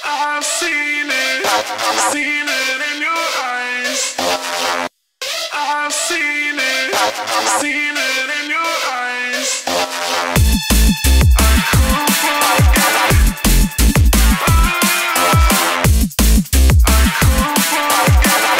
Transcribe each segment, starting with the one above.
I've seen it in your eyes. I've seen it in your eyes. I couldn't forget. I couldn't forget.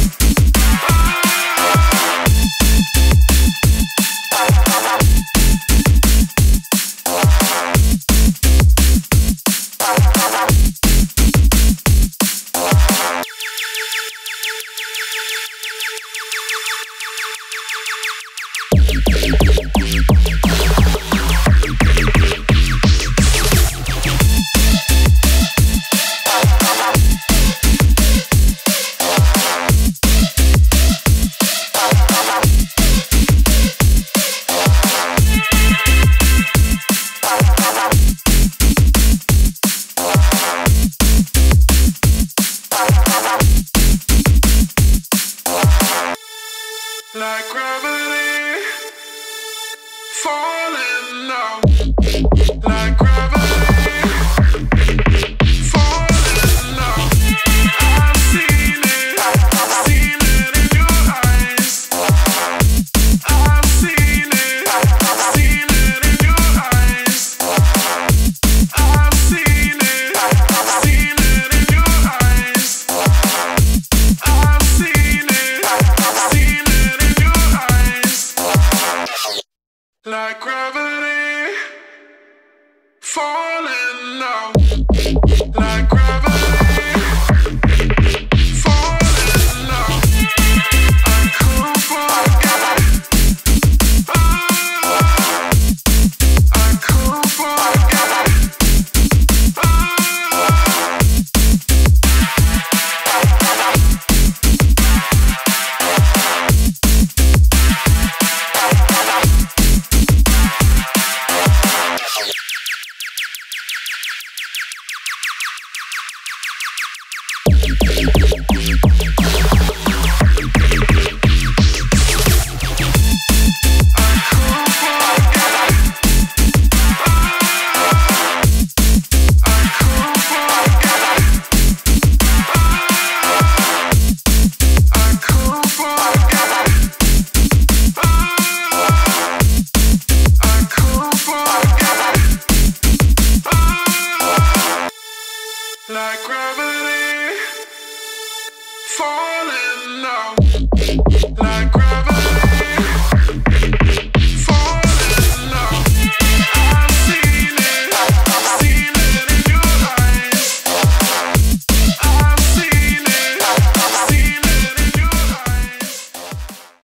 Like gravity, falling now. Like gravity, falling now. I've seen it in your eyes. I've seen it in your eyes. I've seen it in your eyes. I've seen it in your eyes. Like gravity, falling now. Like gravity, falling now. I couldn't forget. I couldn't forget. Like gravity, falling now. Like